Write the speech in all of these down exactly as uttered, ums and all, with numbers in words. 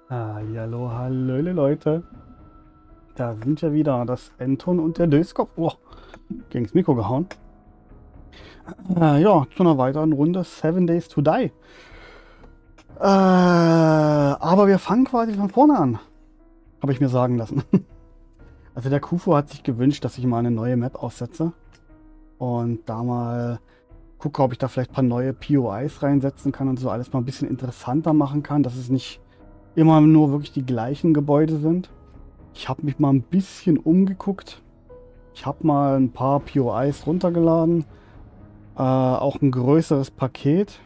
Hallihallo, hallöle Leute. Da sind wir wieder, das Anton und der Döskop. Oh, gegen's Mikro gehauen. Äh, ja, zu einer weiteren Runde Seven Days to Die. Äh, aber wir fangen quasi von vorne an. Habe ich mir sagen lassen. Also der Kufo hat sich gewünscht, dass ich mal eine neue Map aufsetze. Und da mal gucke, ob ich da vielleicht ein paar neue P O Is reinsetzen kann und so alles mal ein bisschen interessanter machen kann, dass es nicht immer nur wirklich die gleichen Gebäude sind. Ich habe mich mal ein bisschen umgeguckt. Ich habe mal ein paar P O Is runtergeladen. Äh, auch ein größeres Paket.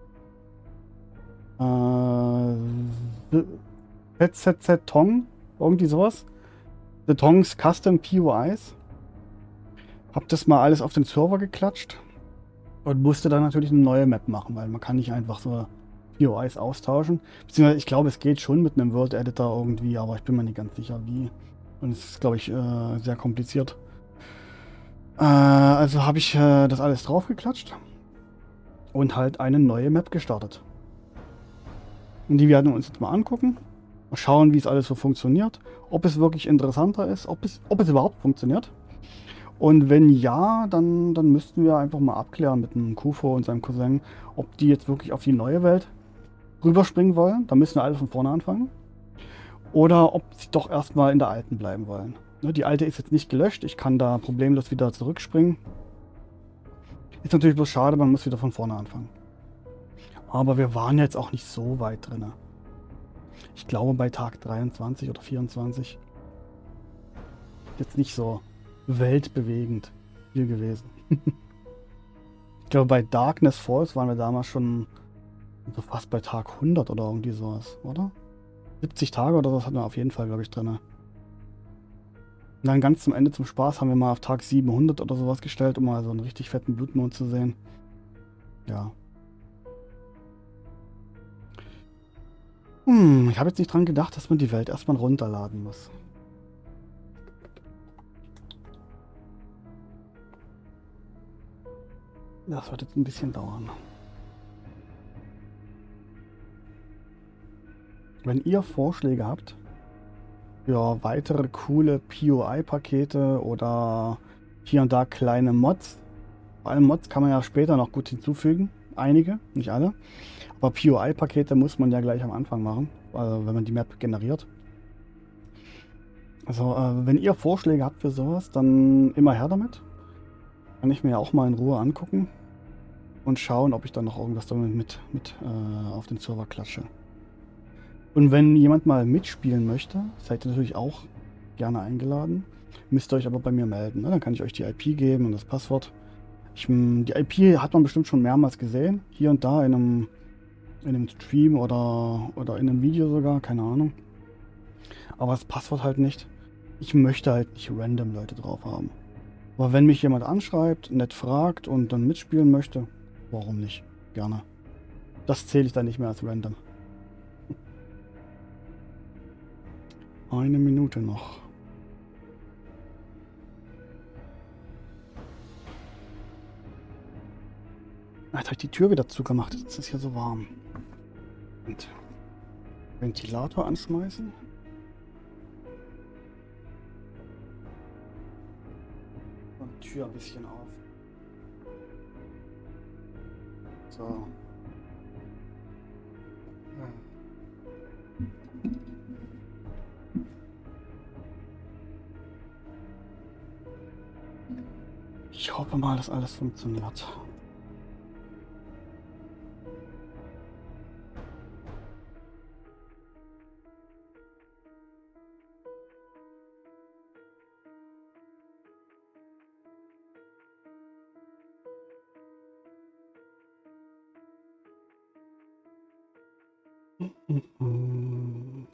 Äh, Z Z Z Tong. Irgendwie sowas. The Tongs Custom P O Is. Hab das mal alles auf den Server geklatscht. Und musste dann natürlich eine neue Map machen, weil man kann nicht einfach so P O Is austauschen. Beziehungsweise ich glaube, es geht schon mit einem World Editor irgendwie, aber ich bin mir nicht ganz sicher wie. Und es ist, glaube ich, äh, sehr kompliziert. Äh, also habe ich äh, das alles draufgeklatscht und halt eine neue Map gestartet. Und die werden wir uns jetzt mal angucken. Mal schauen, wie es alles so funktioniert. Ob es wirklich interessanter ist, ob es, ob es überhaupt funktioniert. Und wenn ja, dann, dann müssten wir einfach mal abklären mit dem Kufo und seinem Cousin, ob die jetzt wirklich auf die neue Welt rüberspringen wollen. Da müssen wir alle von vorne anfangen. Oder ob sie doch erstmal in der alten bleiben wollen. Ne, die alte ist jetzt nicht gelöscht. Ich kann da problemlos wieder zurückspringen. Ist natürlich bloß schade, man muss wieder von vorne anfangen. Aber wir waren jetzt auch nicht so weit drin. Ich glaube bei Tag dreiundzwanzig oder vierundzwanzig. Jetzt nicht so weltbewegend viel gewesen. Ich glaube bei Darkness Falls waren wir damals schon so fast bei Tag hundert oder irgendwie sowas, oder? siebzig Tage oder sowas hatten wir auf jeden Fall, glaube ich, drin. Und dann ganz zum Ende zum Spaß haben wir mal auf Tag siebenhundert oder sowas gestellt, um mal so einen richtig fetten Blutmond zu sehen. Ja. Hm, ich habe jetzt nicht dran gedacht, dass man die Welt erstmal runterladen muss. Das wird jetzt ein bisschen dauern. Wenn ihr Vorschläge habt für weitere coole P O I-Pakete oder hier und da kleine Mods, vor allem Mods kann man ja später noch gut hinzufügen. Einige, nicht alle. Aber P O I-Pakete muss man ja gleich am Anfang machen, also wenn man die Map generiert. Also, äh, wenn ihr Vorschläge habt für sowas, dann immer her damit. Kann ich mir ja auch mal in Ruhe angucken und schauen, ob ich dann noch irgendwas damit mit, mit äh, auf den Server klatsche. Und wenn jemand mal mitspielen möchte, seid ihr natürlich auch gerne eingeladen. Müsst ihr euch aber bei mir melden. Ne? Dann kann ich euch die I P geben und das Passwort. Ich, die I P hat man bestimmt schon mehrmals gesehen. Hier und da in einem, in einem Stream oder, oder in einem Video sogar, keine Ahnung. Aber das Passwort halt nicht. Ich möchte halt nicht random Leute drauf haben. Aber wenn mich jemand anschreibt, nett fragt und dann mitspielen möchte, warum nicht? Gerne. Das zähle ich dann nicht mehr als random. Eine Minute noch. Jetzt habe ich die Tür wieder zugemacht. Jetzt ist es hier so warm. Und Ventilator anschmeißen. Und Tür ein bisschen auf. So. Ich hoffe mal, dass alles funktioniert. Mhm.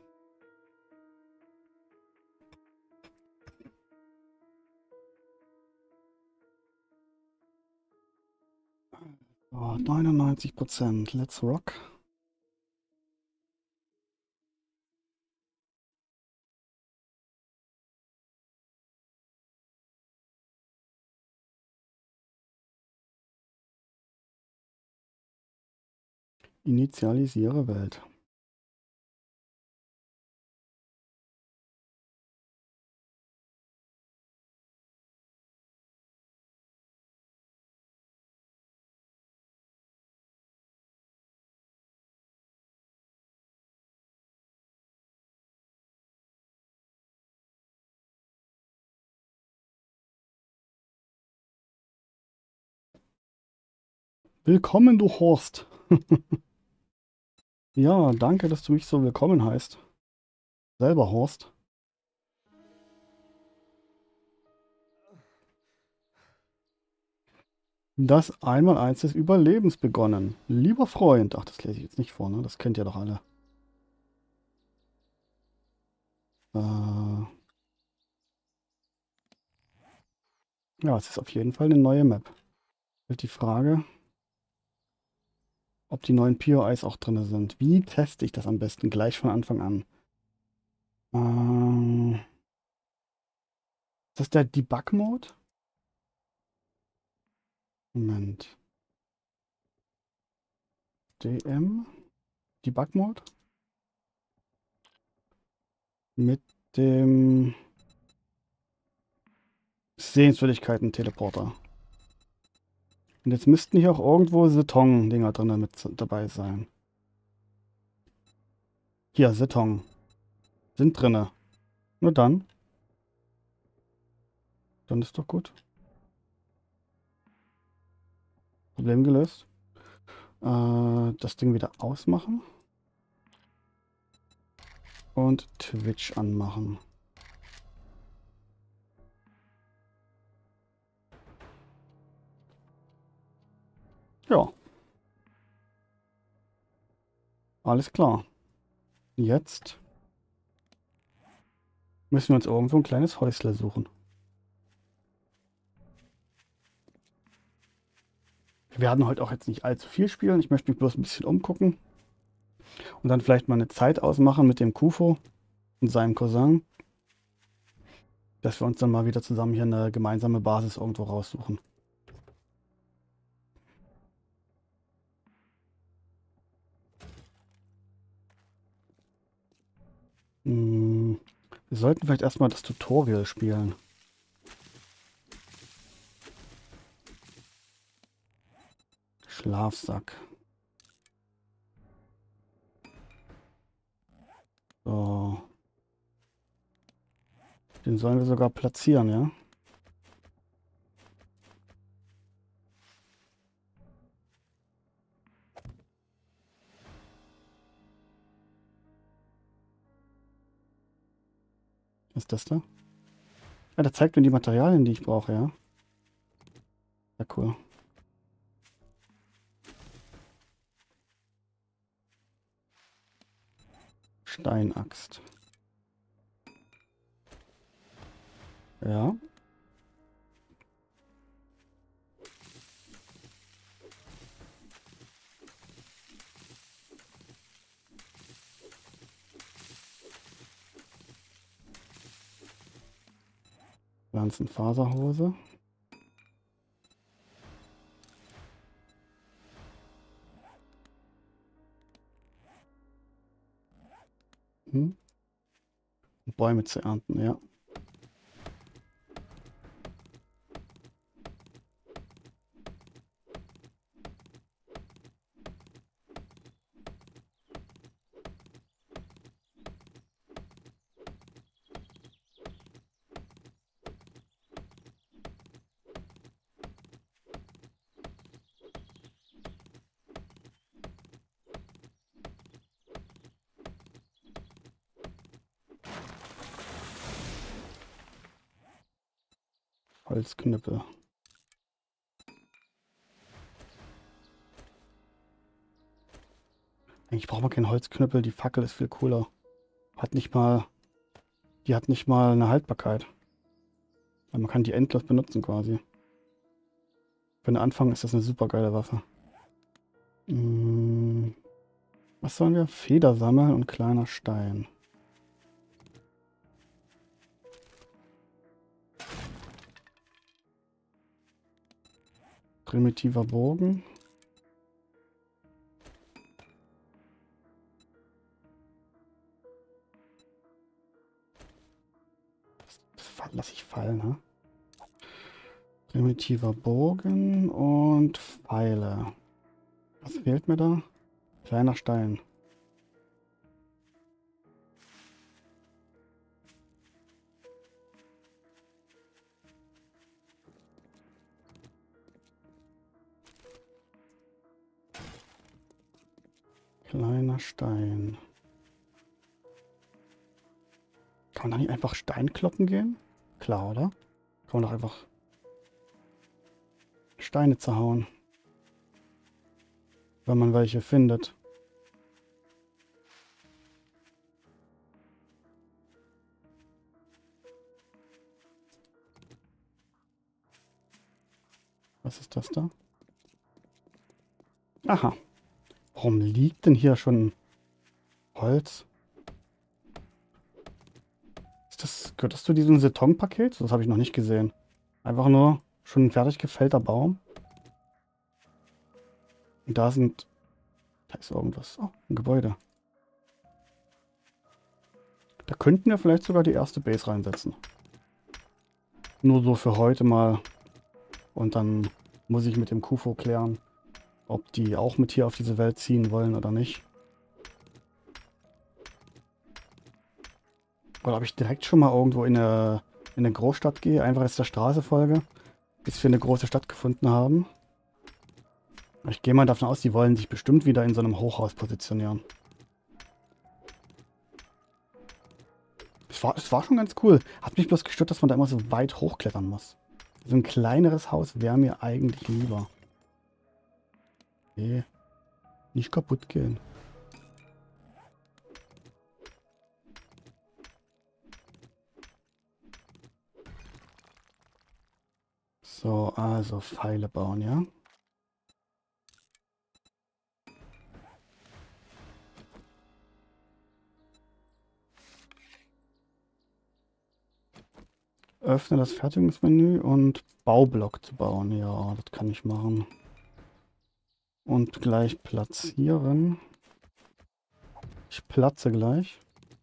So, neunundneunzig Prozent. Let's rock. Initialisiere Welt. Willkommen, du Horst. Ja, danke, dass du mich so willkommen heißt. Selber Horst. Das Einmaleins des Überlebens begonnen. Lieber Freund. Ach, das lese ich jetzt nicht vor, ne? Das kennt ihr doch alle. Äh ja, es ist auf jeden Fall eine neue Map. Stellt die Frage, ob die neuen P O Is auch drin sind. Wie teste ich das am besten? Gleich von Anfang an. Ähm, ist das der Debug-Mode? Moment. D M? Debug-Mode? Mit dem Sehenswürdigkeiten-Teleporter. Und jetzt müssten hier auch irgendwo Seton-Dinger drin mit dabei sein. Hier, Seton. Sind drinne. Nur dann. Dann ist doch gut. Problem gelöst. Äh, das Ding wieder ausmachen. Und Twitch anmachen. Ja. Alles klar. Jetzt müssen wir uns irgendwo ein kleines Häusle suchen. Wir werden heute auch jetzt nicht allzu viel spielen. Ich möchte mich bloß ein bisschen umgucken. Und dann vielleicht mal eine Zeit ausmachen mit dem Kufo und seinem Cousin. Dass wir uns dann mal wieder zusammen hier eine gemeinsame Basis irgendwo raussuchen. Hm, wir sollten vielleicht erstmal das Tutorial spielen. Schlafsack. So. Den sollen wir sogar platzieren, ja? Was ist das da? Ja, der zeigt mir die Materialien, die ich brauche, ja? Ja, cool. Steinaxt. Ja. Pflanzenfaserhose. Hm. Bäume zu ernten, ja. Holzknüppel. Eigentlich braucht man keinen Holzknüppel, die Fackel ist viel cooler. Hat nicht mal, die hat nicht mal eine Haltbarkeit. Weil man kann die endlos benutzen quasi. Für den Anfang ist das eine super geile Waffe. Hm, was sollen wir? Feder sammeln und kleiner Stein. Primitiver Bogen. Das lasse ich fallen, ne? Primitiver Bogen und Pfeile. Was fehlt mir da? Kleiner Stein. Kleiner Stein. Kann man da nicht einfach Stein kloppen gehen? Klar, oder? Kann man doch einfach Steine zerhauen. Wenn man welche findet. Was ist das da? Aha. Warum liegt denn hier schon Holz? Ist das, gehört das zu diesem Setonpaket? Das habe ich noch nicht gesehen. Einfach nur schon ein fertig gefällter Baum. Und da sind... Da ist irgendwas. Oh, ein Gebäude. Da könnten wir vielleicht sogar die erste Base reinsetzen. Nur so für heute mal. Und dann muss ich mit dem Kufo klären, ob die auch mit hier auf diese Welt ziehen wollen oder nicht. Oder ob ich direkt schon mal irgendwo in eine, in eine Großstadt gehe, einfach jetzt der Straße folge, bis wir eine große Stadt gefunden haben. Ich gehe mal davon aus, die wollen sich bestimmt wieder in so einem Hochhaus positionieren. Es war, es war schon ganz cool. Hat mich bloß gestört, dass man da immer so weit hochklettern muss. So ein kleineres Haus wäre mir eigentlich lieber. Nee, nicht kaputt gehen. So, also Pfeile bauen, ja. Öffne das Fertigungsmenü und Baublock zu bauen. Ja, das kann ich machen. Und gleich platzieren. Ich platze gleich.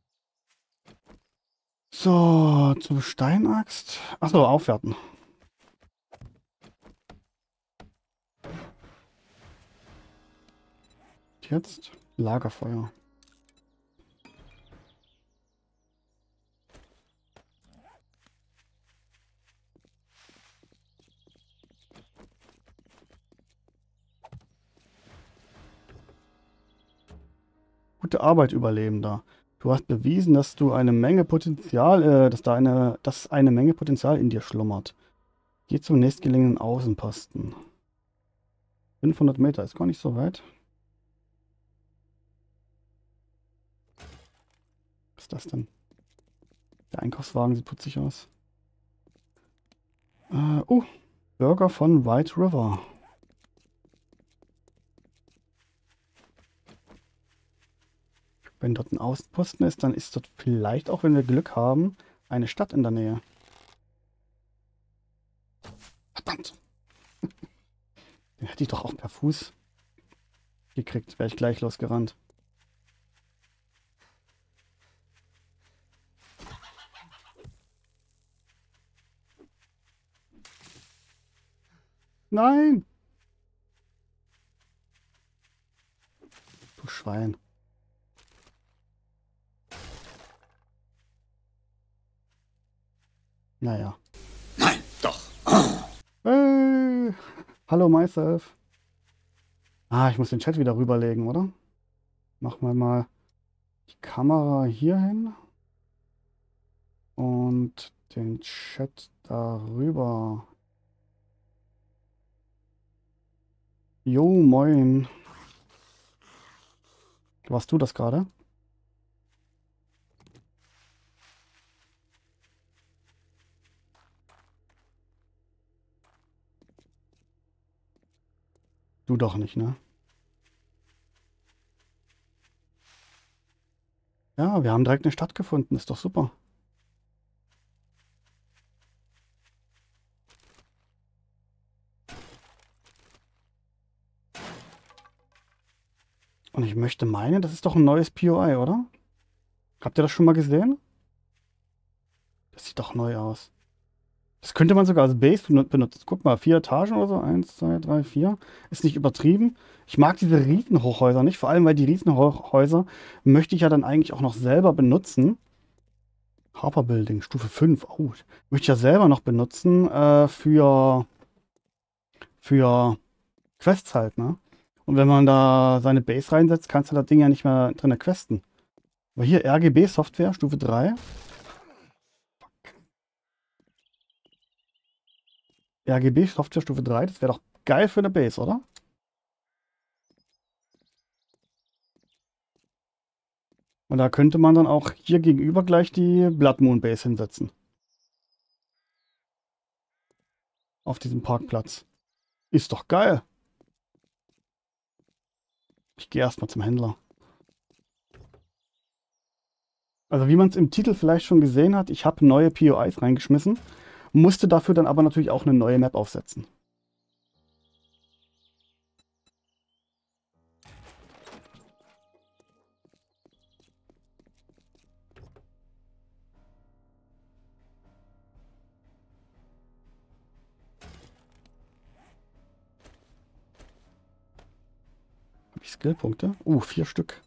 So, zur Steinaxt. Achso, aufwerten. Jetzt Lagerfeuer. Gute Arbeit, Überlebender. Du hast bewiesen, dass du eine Menge Potenzial, äh, dass da eine, dass eine Menge Potenzial in dir schlummert. Geh zum nächstgelegenen Außenposten. fünfhundert Meter ist gar nicht so weit. Was ist das denn? Der Einkaufswagen sieht putzig aus. Äh, oh, Burger von White River. Wenn dort ein Außenposten ist, dann ist dort vielleicht auch, wenn wir Glück haben, eine Stadt in der Nähe. Verdammt! Den hätte ich doch auch per Fuß gekriegt. Wäre ich gleich losgerannt. Nein! Du Schwein. Naja. Nein, doch. Hey, hallo myself. Ah, ich muss den Chat wieder rüberlegen, oder? Machen wir mal die Kamera hier hin. Und den Chat darüber. Jo, moin. Warst du das gerade? Du doch nicht, ne? Ja, wir haben direkt eine Stadt gefunden. Ist doch super. Und ich möchte meinen, das ist doch ein neues P O I, oder? Habt ihr das schon mal gesehen? Das sieht doch neu aus. Das könnte man sogar als Base benutzen. Guck mal, vier Etagen oder so. Eins, zwei, drei, vier. Ist nicht übertrieben. Ich mag diese Riesenhochhäuser nicht. Vor allem, weil die Riesenhochhäuser möchte ich ja dann eigentlich auch noch selber benutzen. Harper Building, Stufe fünf. Oh, möchte ich ja selber noch benutzen äh, für, für Quests halt, ne? Und wenn man da seine Base reinsetzt, kannst du das Ding ja nicht mehr drin questen. Aber hier R G B-Software, Stufe drei. R G B-Software Stufe drei, das wäre doch geil für eine Base, oder? Und da könnte man dann auch hier gegenüber gleich die Blood Moon Base hinsetzen. Auf diesem Parkplatz. Ist doch geil. Ich gehe erstmal zum Händler. Also wie man es im Titel vielleicht schon gesehen hat, ich habe neue P O Is reingeschmissen, musste dafür dann aber natürlich auch eine neue Map aufsetzen. Habe ich Skillpunkte? Uh, vier Stück.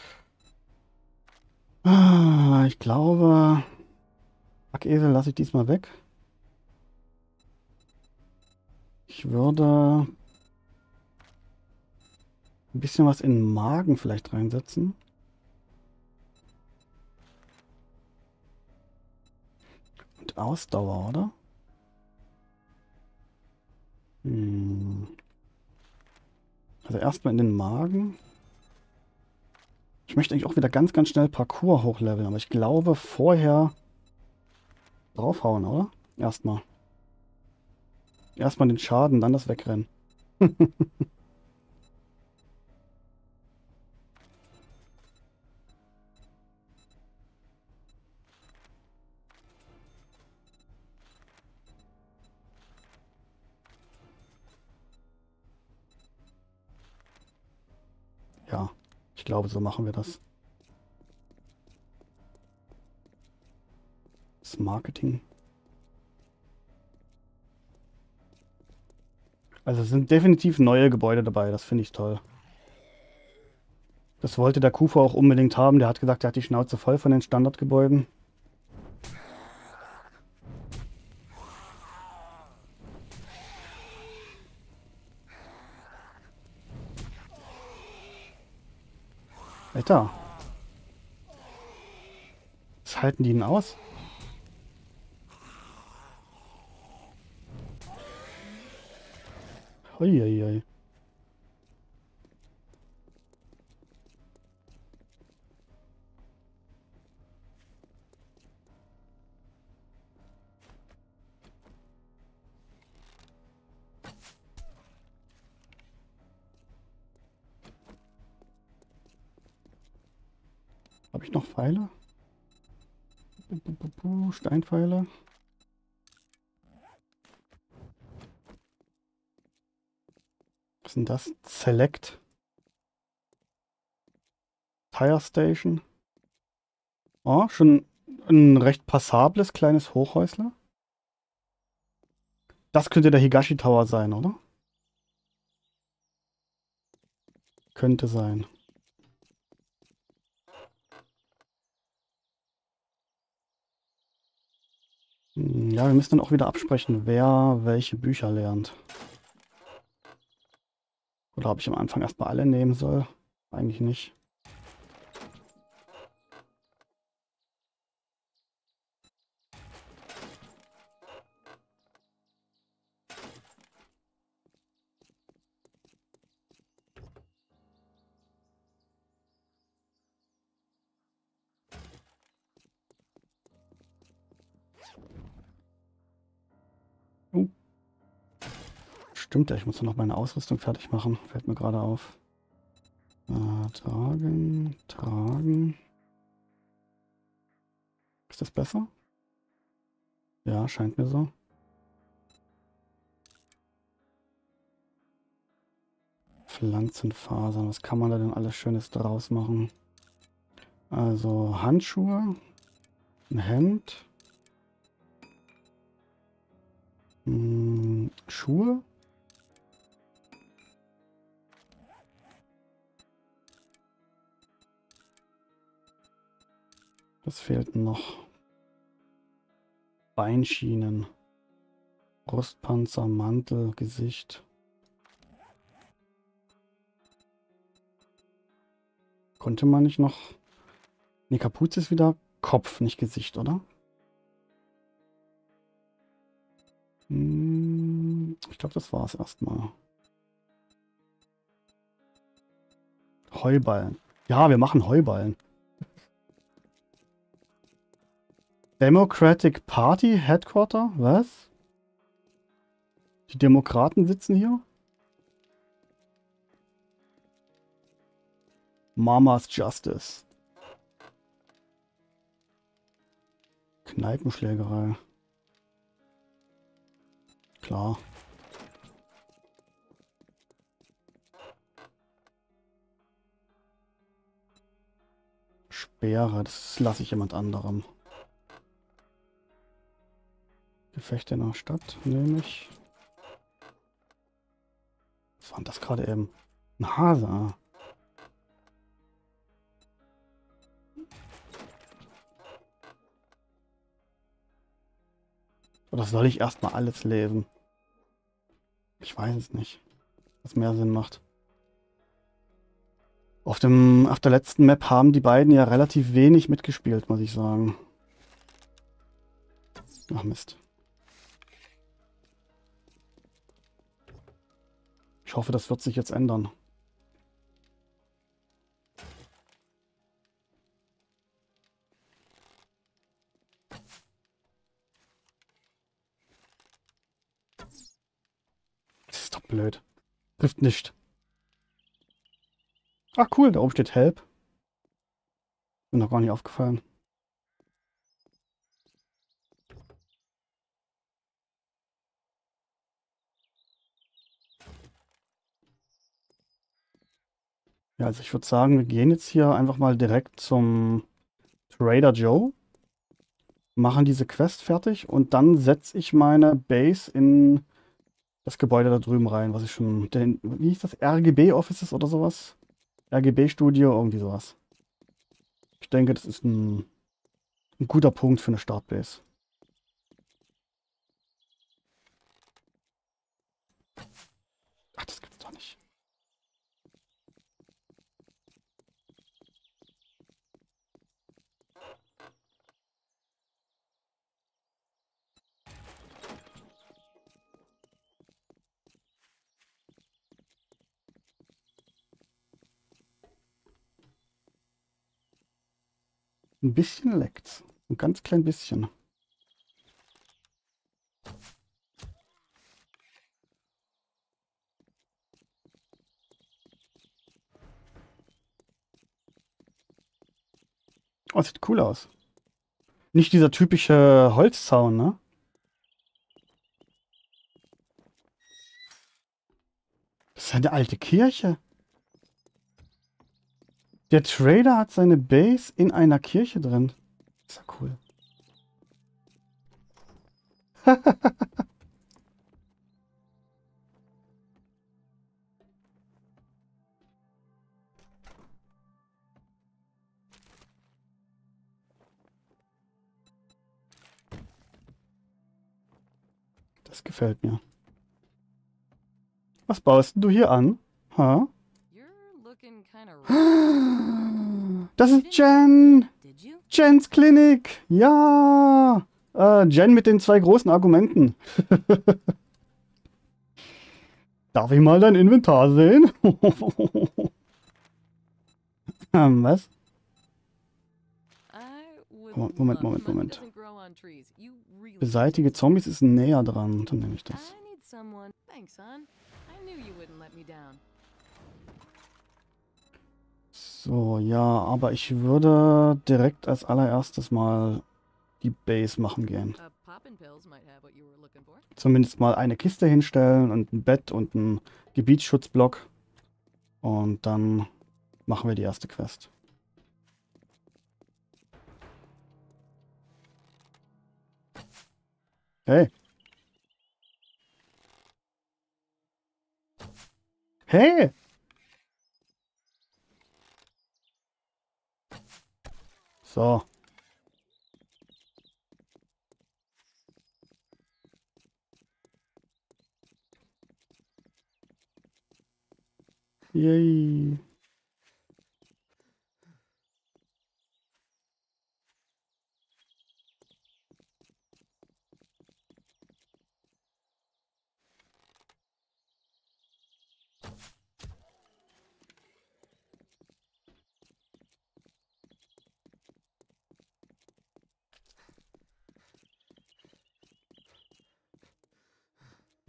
Ah, ich glaube, Packesel lasse ich diesmal weg. Ich würde ein bisschen was in den Magen vielleicht reinsetzen. Und Ausdauer, oder? Hm. Also erstmal in den Magen. Ich möchte eigentlich auch wieder ganz, ganz schnell Parcours hochleveln, aber ich glaube vorher draufhauen, oder? Erstmal. Erstmal den Schaden, dann das Wegrennen. Ja, ich glaube, so machen wir das. Das Marketing. Also es sind definitiv neue Gebäude dabei, das finde ich toll. Das wollte der Kufa auch unbedingt haben. Der hat gesagt, er hat die Schnauze voll von den Standardgebäuden. Alter. Was halten die denn aus? Uiuiui. Habe ich noch Pfeile? Steinpfeile. Was ist denn das? Select. Tire Station. Oh, schon ein recht passables kleines Hochhäusler. Das könnte der Higashi Tower sein, oder? Könnte sein. Hm, ja, wir müssen dann auch wieder absprechen, wer welche Bücher lernt. Oder ob ich am Anfang erstmal alle nehmen soll. Eigentlich nicht. Uh. Stimmt ja, ich muss noch meine Ausrüstung fertig machen. Fällt mir gerade auf. Äh, tragen, tragen. Ist das besser? Ja, scheint mir so. Pflanzenfasern, was kann man da denn alles Schönes draus machen? Also Handschuhe, ein Hemd, mh, Schuhe. Was fehlt noch? Beinschienen, Brustpanzer, Mantel, Gesicht. Konnte man nicht noch... Ne, Kapuze ist wieder Kopf, nicht Gesicht, oder? Hm, ich glaube, das war es erstmal. Heuballen. Ja, wir machen Heuballen. Democratic Party Headquarter? Was? Die Demokraten sitzen hier? Mama's Justice. Kneipenschlägerei. Klar. Speere, das lasse ich jemand anderem. Gefechte in der Stadt, nehme ich. Was war denn das gerade eben? Ein Hase. Oder soll ich erstmal alles lesen? Ich weiß es nicht. Was mehr Sinn macht. Auf dem, auf der letzten Map haben die beiden ja relativ wenig mitgespielt, muss ich sagen. Ach Mist. Ich hoffe, das wird sich jetzt ändern. Das ist doch blöd. Trifft nicht. Ach cool, da oben steht Help. Mir noch gar nicht aufgefallen. Ja, also ich würde sagen, wir gehen jetzt hier einfach mal direkt zum Trader Joe. Machen diese Quest fertig und dann setze ich meine Base in das Gebäude da drüben rein, was ich schon... Den, wie hieß das? R G B Offices oder sowas? R G B Studio, irgendwie sowas. Ich denke, das ist ein, ein guter Punkt für eine Startbase. Ach, das gibt's doch nicht. Ein bisschen leckt's. Ein ganz klein bisschen. Oh, sieht cool aus. Nicht dieser typische Holzzaun, ne? Das ist eine alte Kirche. Der Trader hat seine Base in einer Kirche drin. Ist ja cool. Das gefällt mir. Was baust du hier an? Ha? Das ist Jen! Jens Klinik! Ja! Äh, Jen mit den zwei großen Argumenten. Darf ich mal dein Inventar sehen? ähm, was? Moment, Moment, Moment. Beseitige Zombies ist näher dran. Dann nehme ich das. So, ja, aber ich würde direkt als allererstes mal die Base machen gehen. Zumindest mal eine Kiste hinstellen und ein Bett und einen Gebietsschutzblock. Und dann machen wir die erste Quest. Hey. Hey! So. Yay.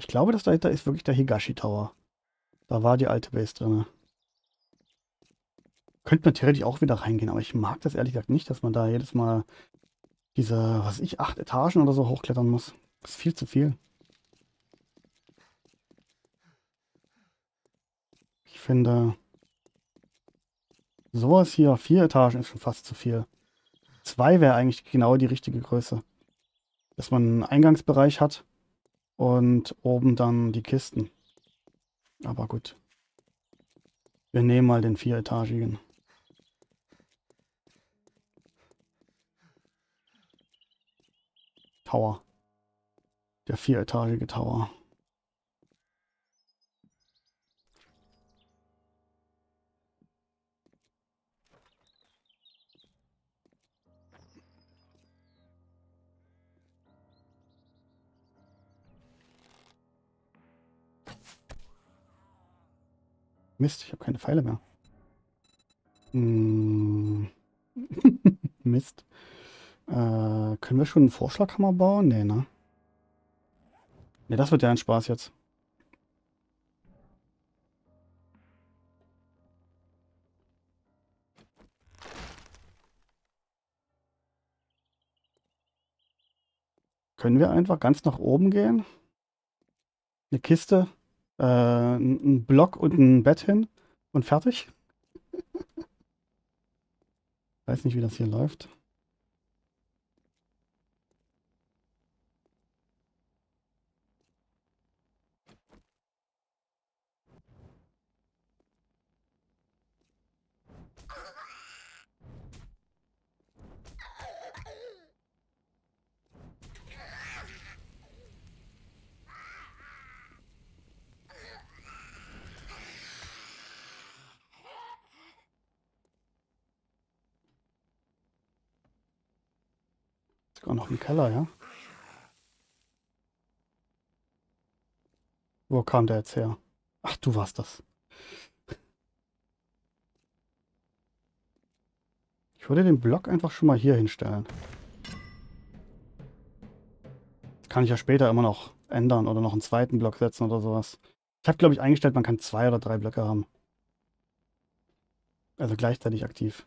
Ich glaube, das dahinter ist wirklich der Higashi Tower. Da war die alte Base drin. Könnte man theoretisch auch wieder reingehen, aber ich mag das ehrlich gesagt nicht, dass man da jedes Mal diese, was weiß ich, acht Etagen oder so hochklettern muss. Das ist viel zu viel. Ich finde, sowas hier, vier Etagen ist schon fast zu viel. Zwei wäre eigentlich genau die richtige Größe. Dass man einen Eingangsbereich hat und oben dann die Kisten. Aber gut. Wir nehmen mal den vieretagigen. Tower. Der vieretagige Tower. Mist, ich habe keine Pfeile mehr. Hm. Mist. Äh, können wir schon einen Vorschlaghammer bauen? Nee, ne? Ne, das wird ja ein Spaß jetzt. Können wir einfach ganz nach oben gehen? Eine Kiste, äh, ein Block und ein Bett hin und fertig? Weiß nicht, wie das hier läuft. Sogar noch im Keller, ja? Wo kam der jetzt her? Ach, du warst das. Ich würde den Block einfach schon mal hier hinstellen. Das kann ich ja später immer noch ändern oder noch einen zweiten Block setzen oder sowas. Ich habe, glaube ich, eingestellt, man kann zwei oder drei Blöcke haben. Also gleichzeitig aktiv.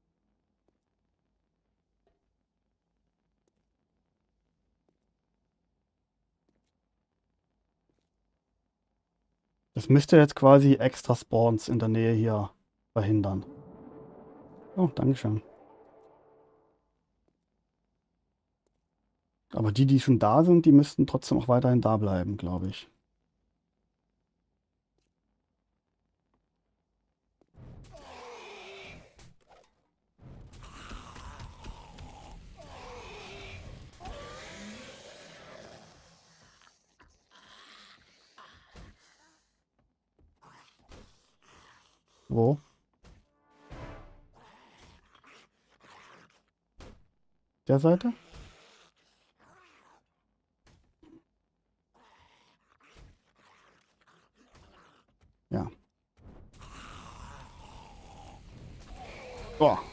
Das müsste jetzt quasi extra Spawns in der Nähe hier verhindern. Oh, Dankeschön. Aber die, die schon da sind, die müssten trotzdem auch weiterhin da bleiben, glaube ich. Wo? Der Seite? Ja. Boah.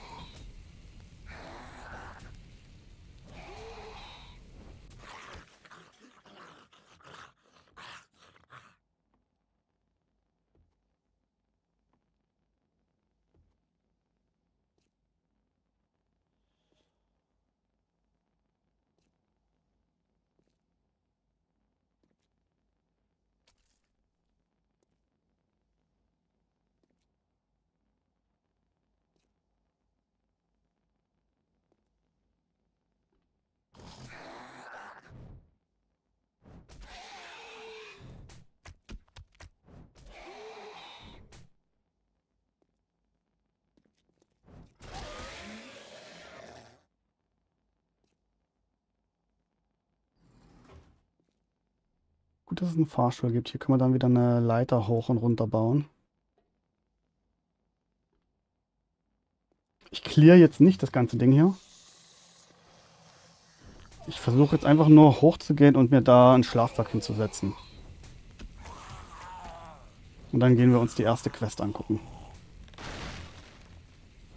Gut, dass es einen Fahrstuhl gibt. Hier können wir dann wieder eine Leiter hoch und runter bauen. Ich clear jetzt nicht das ganze Ding hier. Ich versuche jetzt einfach nur hochzugehen und mir da einen Schlafsack hinzusetzen. Und dann gehen wir uns die erste Quest angucken.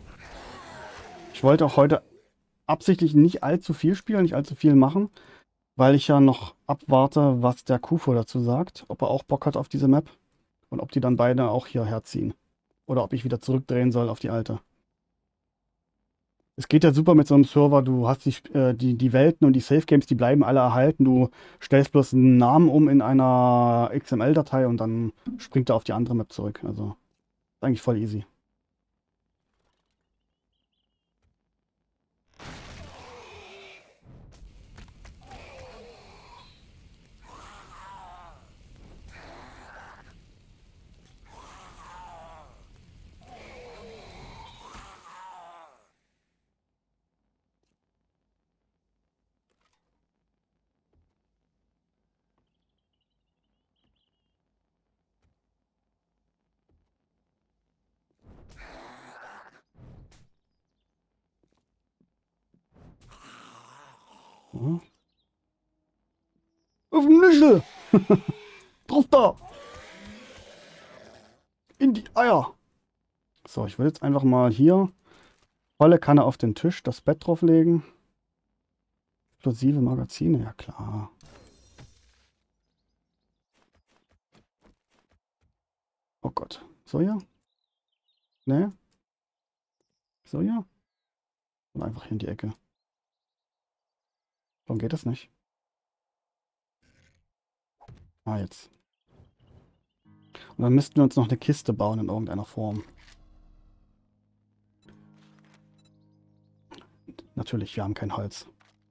Ich wollte auch heute absichtlich nicht allzu viel spielen, nicht allzu viel machen, Weil ich ja noch abwarte, was der Kufo dazu sagt, ob er auch Bock hat auf diese Map und ob die dann beide auch hierher ziehen. Oder ob ich wieder zurückdrehen soll auf die alte. Es geht ja super mit so einem Server, du hast die, äh, die, die Welten und die Safe Games, die bleiben alle erhalten. Du stellst bloß einen Namen um in einer X M L-Datei und dann springt er auf die andere Map zurück. Also, ist eigentlich voll easy. Ja. Auf den Nischel! Drauf da! In die Eier! So, ich will jetzt einfach mal hier volle Kanne auf den Tisch, das Bett drauflegen. Explosive Magazine, ja klar. Oh Gott. So hier? Ne? So hier? Und einfach hier in die Ecke. Warum geht das nicht? Ah, jetzt. Und dann müssten wir uns noch eine Kiste bauen in irgendeiner Form. Natürlich, wir haben kein Holz.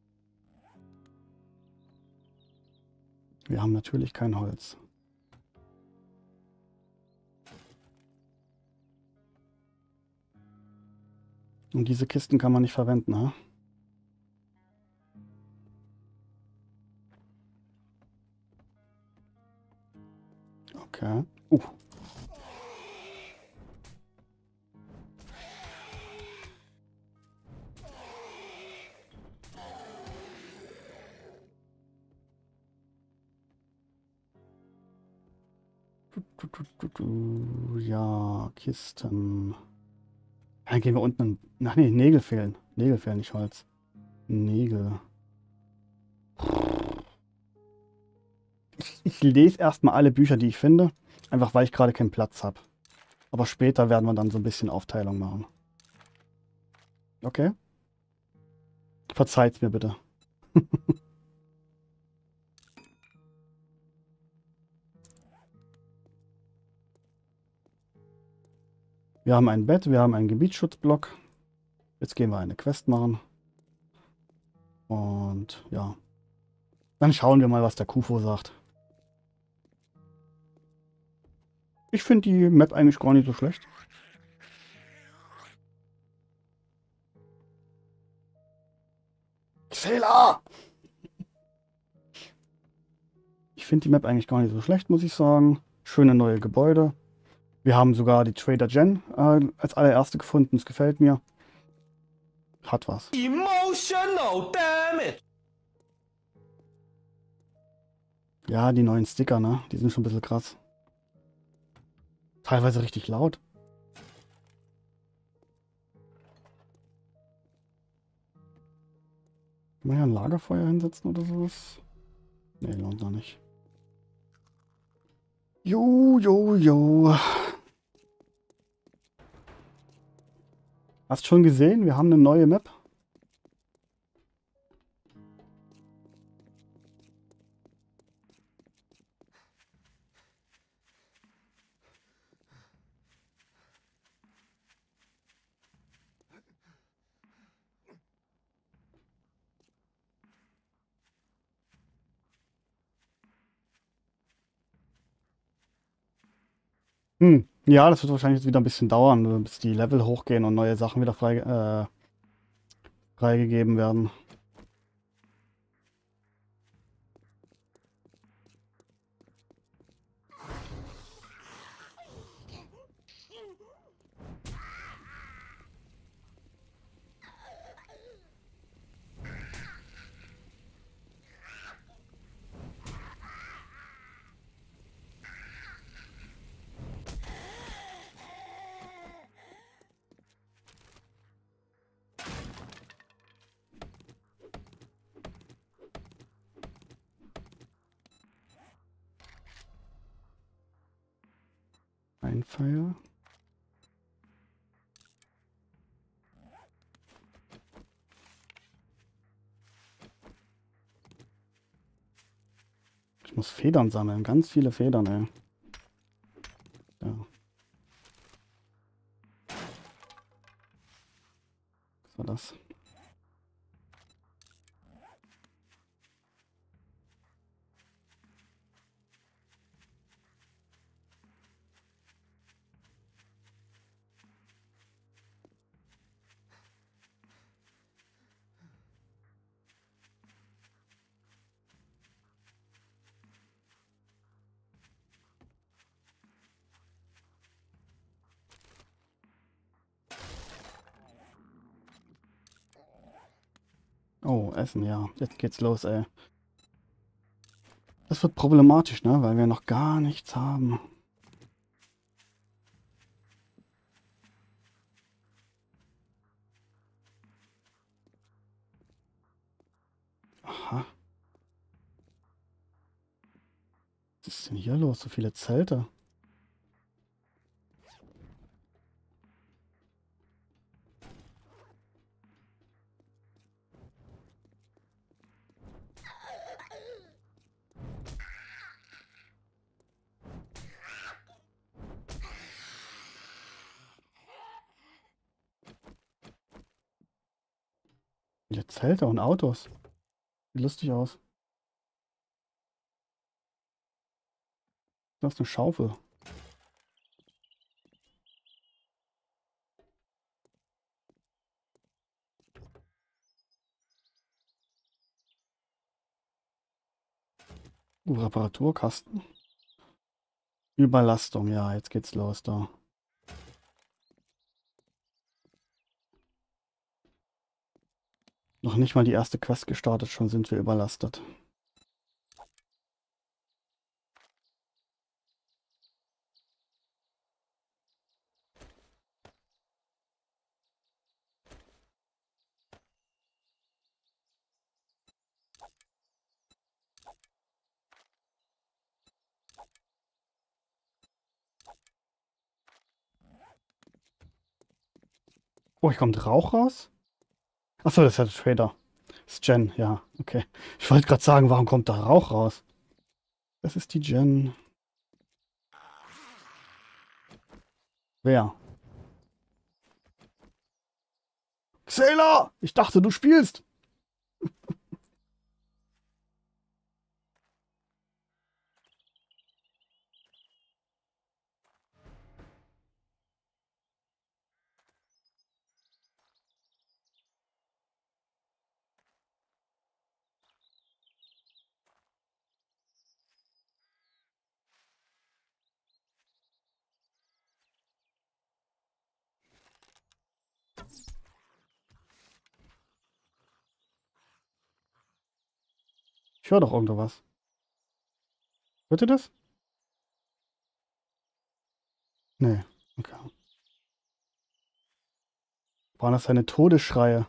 Wir haben natürlich kein Holz. Und diese Kisten kann man nicht verwenden, ne? Okay. Uh. Ja, Kisten. Dann gehen wir unten. Ach nee, Nägel fehlen. Nägel fehlen, nicht Holz. Nägel. Ich, ich lese erstmal alle Bücher, die ich finde. Einfach weil ich gerade keinen Platz habe. Aber später werden wir dann so ein bisschen Aufteilung machen. Okay? Verzeiht's mir bitte. Wir haben ein Bett, wir haben einen Gebietsschutzblock. Jetzt gehen wir eine Quest machen. Und ja. Dann schauen wir mal, was der Kufo sagt. Ich finde die Map eigentlich gar nicht so schlecht. Xela! Ich finde die Map eigentlich gar nicht so schlecht, muss ich sagen. Schöne neue Gebäude. Wir haben sogar die Trader Jen äh, als allererste gefunden. Das gefällt mir. Hat was. Emotional, damn it! Ja, die neuen Sticker, ne? Die sind schon ein bisschen krass. Teilweise richtig laut. Kann man hier ein Lagerfeuer hinsetzen oder sowas? Ne, lohnt noch nicht. Jo, jo, jo. Hast schon gesehen? Wir haben eine neue Map. Hm. Ja, das wird wahrscheinlich jetzt wieder ein bisschen dauern, bis die Level hochgehen und neue Sachen wieder frei, äh, freigegeben werden. Pfeil. Ich muss Federn sammeln. Ganz viele Federn, ey. Ja. Was war das? Oh, Essen, ja. Jetzt geht's los, ey. Das wird problematisch, ne? Weil wir noch gar nichts haben. Aha. Was ist denn hier los? So viele Zelte. Hier Zelte und Autos. Sieht lustig aus. Das ist eine Schaufel. Uh, Reparaturkasten. Überlastung, ja, jetzt geht's los da. Noch nicht mal die erste Quest gestartet, schon sind wir überlastet. Oh, hier kommt Rauch raus? Achso, das ist ja der Trader. Das ist Jen, ja, okay. Ich wollte gerade sagen, warum kommt da Rauch raus? Das ist die Jen. Wer? Xela! Ich dachte, du spielst! Ich höre doch irgendwo was. Hört ihr das? Nee, okay. Waren das seine Todesschreie?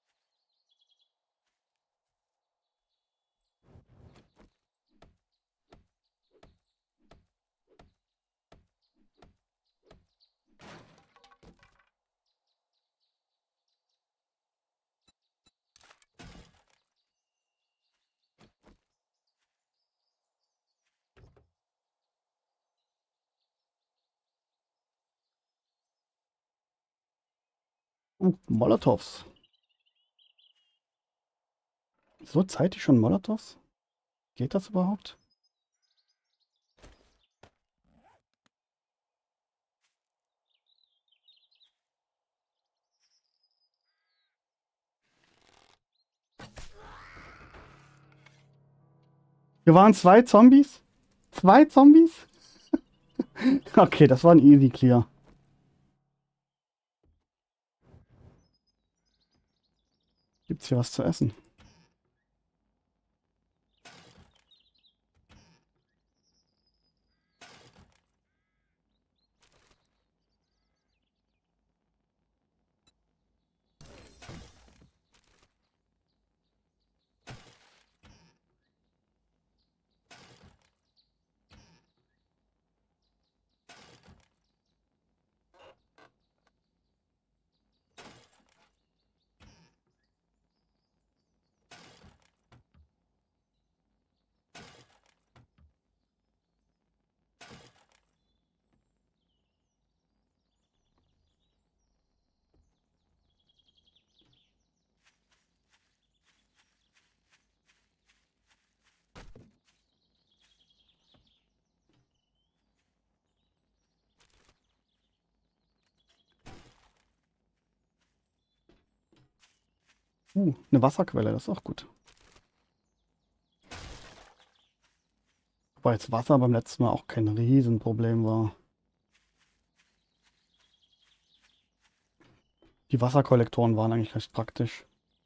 Uh, Molotovs. So zeitig schon Molotovs? Geht das überhaupt? Hier waren zwei Zombies? Zwei Zombies? Okay, das war ein easy clear. Gibt's hier was zu essen? Uh, eine Wasserquelle, das ist auch gut. Wobei jetzt Wasser beim letzten Mal auch kein Riesenproblem war. Die Wasserkollektoren waren eigentlich recht praktisch.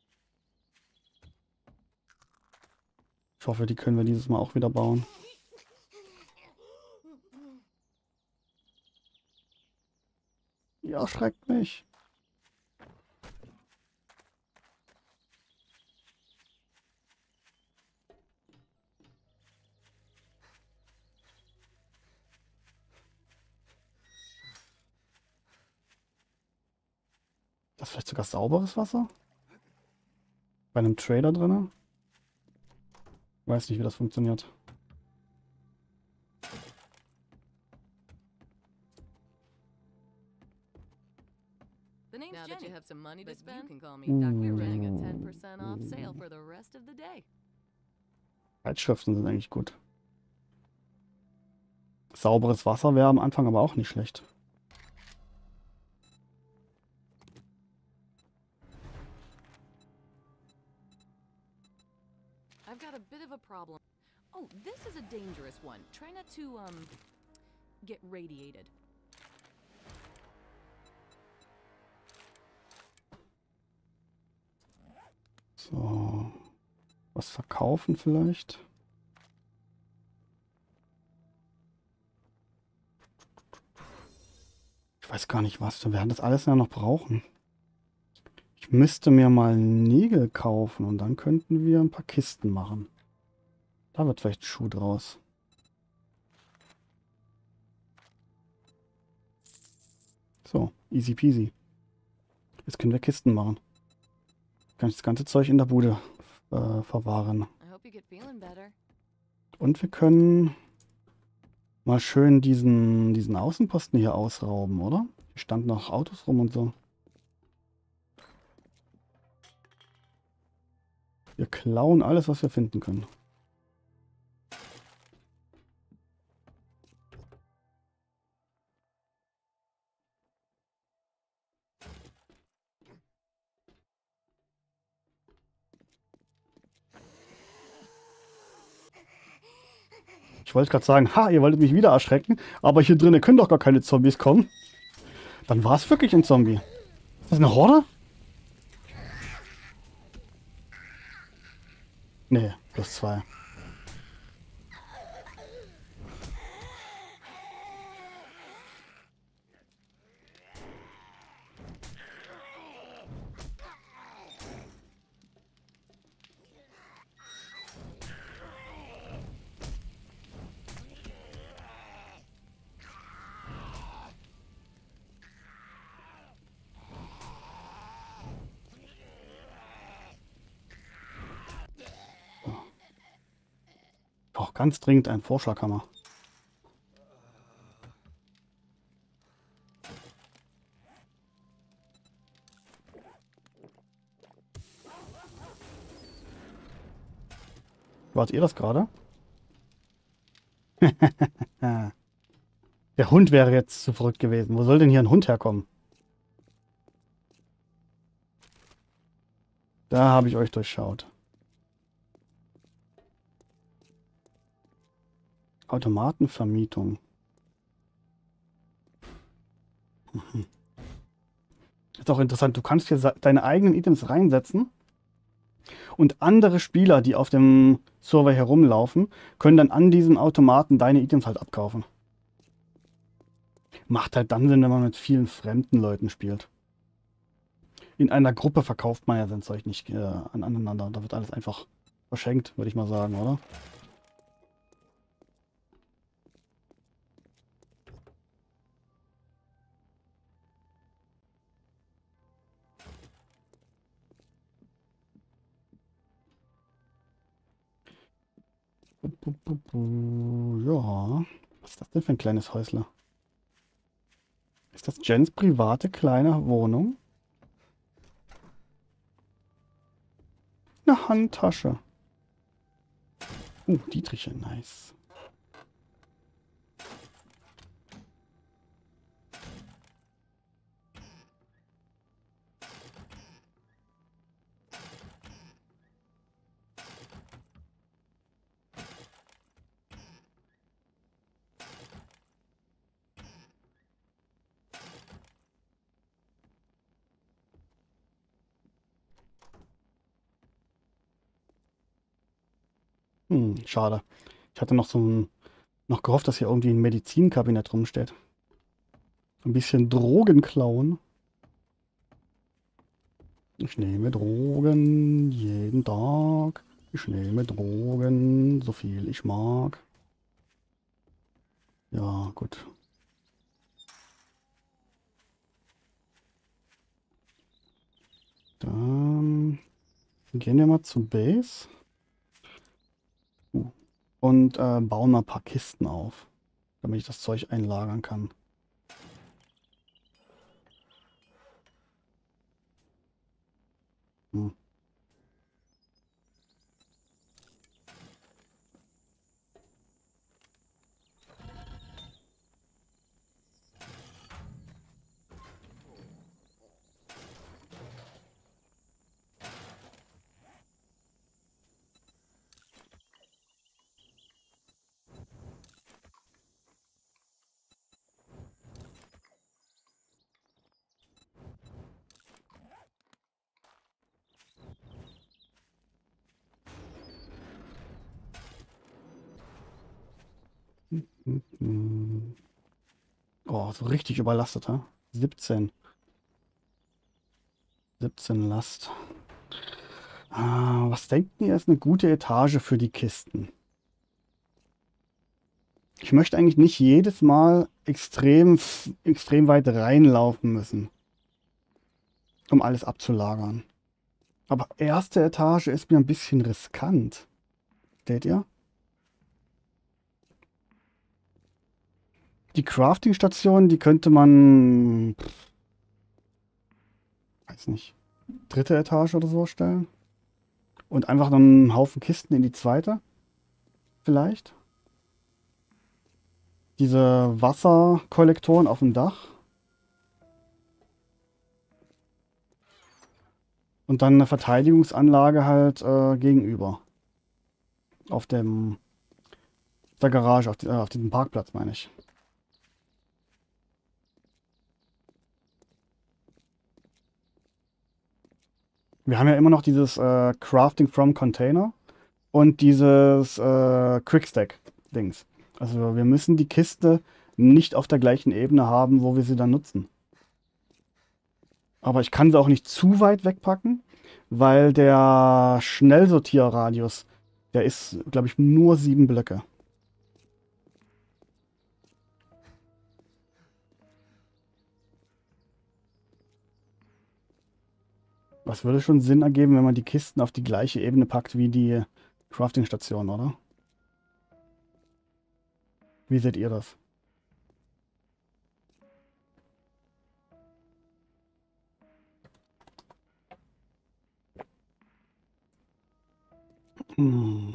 Ich hoffe, die können wir dieses Mal auch wieder bauen. Ja, schreckt mich. Das ist vielleicht sogar sauberes Wasser? Bei einem Trader drin? Weiß nicht, wie das funktioniert. The name's Now that Jenny, you have some money to but you spend, can call me we're Doctor running a Ray. ten percent off sale for the rest of the day. Zeitschriften sind eigentlich gut. Sauberes Wasser wäre am Anfang aber auch nicht schlecht. I've got a bit of a problem. Oh, this is a dangerous one. Try not to, um, get radiated. So. Was verkaufen vielleicht? Ich weiß gar nicht was. Wir werden das alles ja noch brauchen. Ich müsste mir mal Nägel kaufen und dann könnten wir ein paar Kisten machen. Da wird vielleicht ein Schuh draus. So, easy peasy. Jetzt können wir Kisten machen. Kann ich das ganze Zeug in der Bude äh, verwahren. I hope you get feeling better. Und wir können mal schön diesen, diesen Außenposten hier ausrauben, oder? Hier standen noch Autos rum und so. Wir klauen alles, was wir finden können. Ich wollte gerade sagen, ha, ihr wolltet mich wieder erschrecken, aber hier drinnen können doch gar keine Zombies kommen. Dann war es wirklich ein Zombie. Das ist eine Horde? Nee, plus zwei. Auch ganz dringend ein Vorschlaghammer. Wart ihr das gerade? Der Hund wäre jetzt zu verrückt gewesen. Wo soll denn hier ein Hund herkommen? Da habe ich euch durchschaut. Automatenvermietung. Mhm. Ist auch interessant, du kannst hier deine eigenen Items reinsetzen und andere Spieler, die auf dem Server herumlaufen, können dann an diesem Automaten deine Items halt abkaufen. Macht halt dann Sinn, wenn man mit vielen fremden Leuten spielt. In einer Gruppe verkauft man ja sein Zeug nicht äh, aneinander. Da wird alles einfach verschenkt, würde ich mal sagen, oder? Ja, was ist das denn für ein kleines Häusler? Ist das Jens private kleine Wohnung? Eine Handtasche. Uh, Dietriche, nice. Hm, schade. Ich hatte noch so ein, noch gehofft, dass hier irgendwie ein Medizinkabinett rumsteht. Ein bisschen Drogen klauen. Ich nehme Drogen jeden Tag. Ich nehme Drogen, so viel ich mag. Ja, gut. Dann gehen wir mal zum Base. Uh. Und äh, bauen mal ein paar Kisten auf, damit ich das Zeug einlagern kann. Hm. Hm, hm. Oh, so richtig überlastet, ha? siebzehn. siebzehn Last. Ah, was denkt ihr, ist eine gute Etage für die Kisten? Ich möchte eigentlich nicht jedes Mal extrem, extrem weit reinlaufen müssen, um alles abzulagern. Aber erste Etage ist mir ein bisschen riskant. Seht ihr? Die Crafting-Station, die könnte man, weiß nicht, dritte Etage oder so stellen. Und einfach dann einen Haufen Kisten in die zweite. Vielleicht. Diese Wasserkollektoren auf dem Dach. Und dann eine Verteidigungsanlage halt äh, gegenüber. Auf dem der Garage, auf, die, äh, auf diesem Parkplatz, meine ich. Wir haben ja immer noch dieses äh, Crafting from Container und dieses äh, Quickstack-Dings. Also wir müssen die Kiste nicht auf der gleichen Ebene haben, wo wir sie dann nutzen. Aber ich kann sie auch nicht zu weit wegpacken, weil der Schnellsortierradius, der ist, glaube ich, nur sieben Blöcke. Was würde schon Sinn ergeben, wenn man die Kisten auf die gleiche Ebene packt wie die Crafting-Station, oder? Wie seht ihr das? Hm.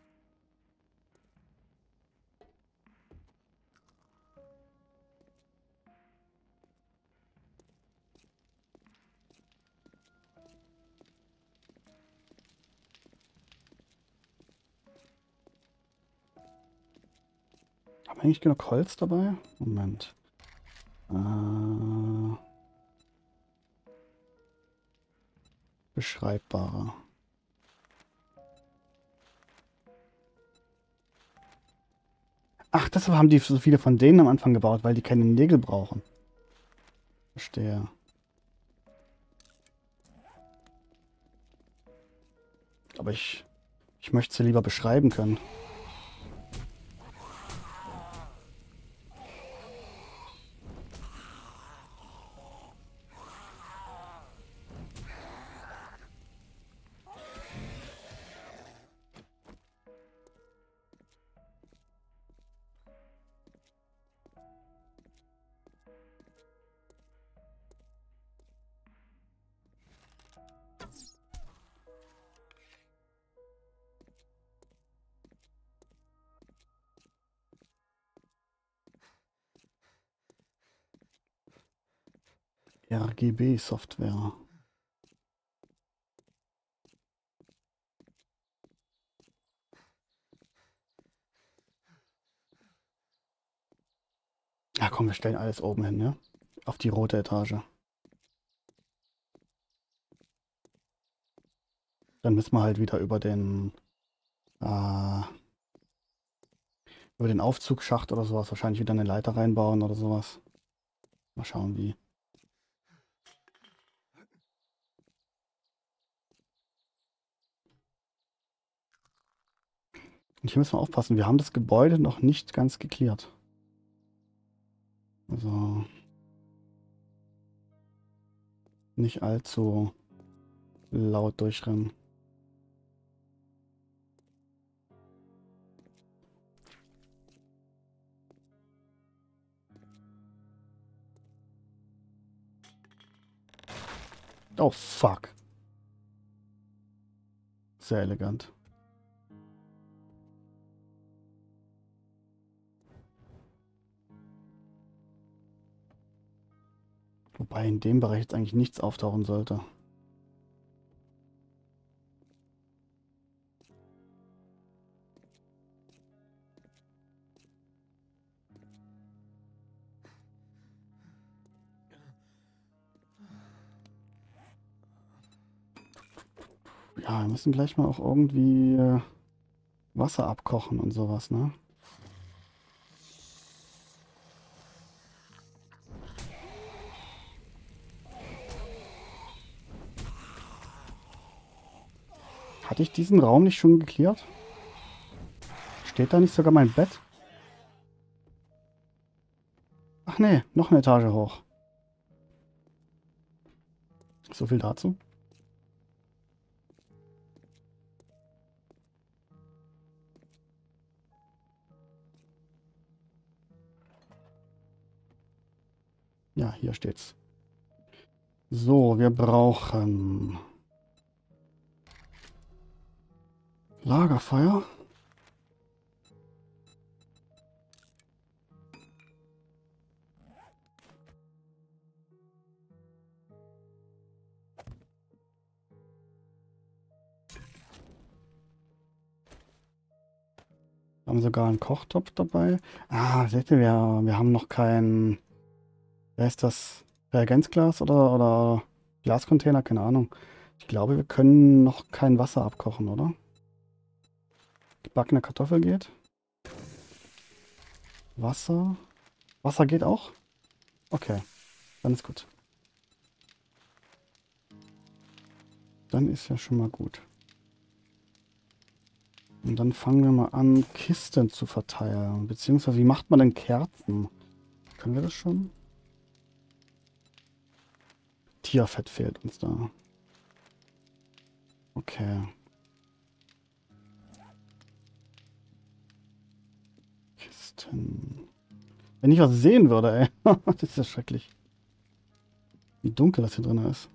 Haben wir eigentlich genug Holz dabei? Moment. Äh, beschreibbare. Ach, deshalb haben die so viele von denen am Anfang gebaut, weil die keine Nägel brauchen. Verstehe. Aber ich, ich möchte sie lieber beschreiben können. R G B-Software. Ja, komm, wir stellen alles oben hin, ja? Auf die rote Etage. Dann müssen wir halt wieder über den äh, Über den Aufzugsschacht oder sowas. Wahrscheinlich wieder eine Leiter reinbauen oder sowas. Mal schauen, wie. Und hier müssen wir aufpassen. Wir haben das Gebäude noch nicht ganz geklärt. Also nicht allzu laut durchrennen. Oh, fuck. Sehr elegant. Wobei in dem Bereich jetzt eigentlich nichts auftauchen sollte. Ja, wir müssen gleich mal auch irgendwie äh, Wasser abkochen und sowas, ne? Hatte ich diesen Raum nicht schon geklärt? Steht da nicht sogar mein Bett? Ach nee, noch eine Etage hoch. So viel dazu. Ja, hier steht's. So, wir brauchen Lagerfeuer. Wir haben sogar einen Kochtopf dabei. Ah, seht ihr, wir, wir haben noch kein... Wer ist das? Reagenzglas oder, oder Glascontainer? Keine Ahnung. Ich glaube, wir können noch kein Wasser abkochen, oder? Gebackene Kartoffel geht. Wasser. Wasser geht auch? Okay, dann ist gut. Dann ist ja schon mal gut. Und dann fangen wir mal an, Kisten zu verteilen. Beziehungsweise, wie macht man denn Kerzen? Können wir das schon? Tierfett fehlt uns da. Okay. Kisten. Wenn ich was sehen würde, ey. Das ist ja schrecklich. Wie dunkel das hier drin ist.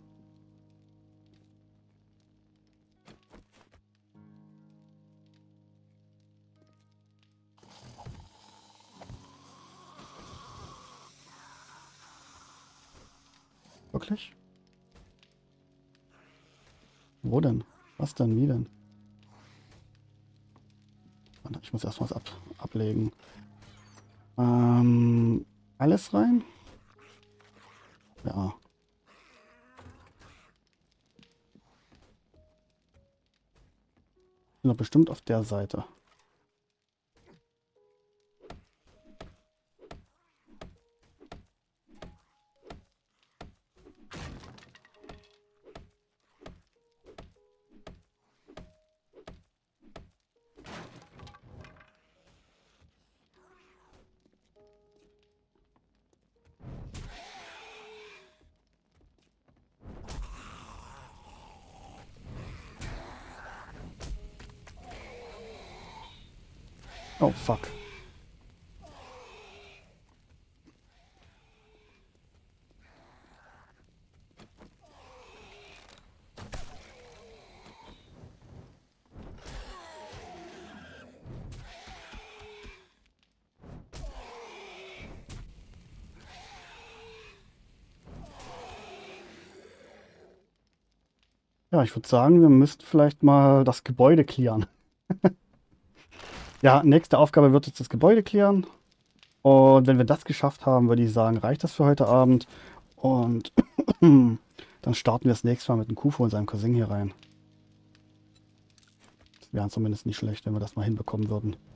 Wirklich? Wo denn? Was denn? Wie denn? Warte, ich muss erst was ab ablegen. Ähm, alles rein? Ja. Sind doch bestimmt auf der Seite. Oh, fuck. Ja, ich würde sagen, wir müssten vielleicht mal das Gebäude clearen. Ja, nächste Aufgabe wird jetzt das Gebäude clearen. Und wenn wir das geschafft haben, würde ich sagen, reicht das für heute Abend. Und dann starten wir das nächste Mal mit dem Kufo und seinem Cousin hier rein. Das wäre zumindest nicht schlecht, wenn wir das mal hinbekommen würden.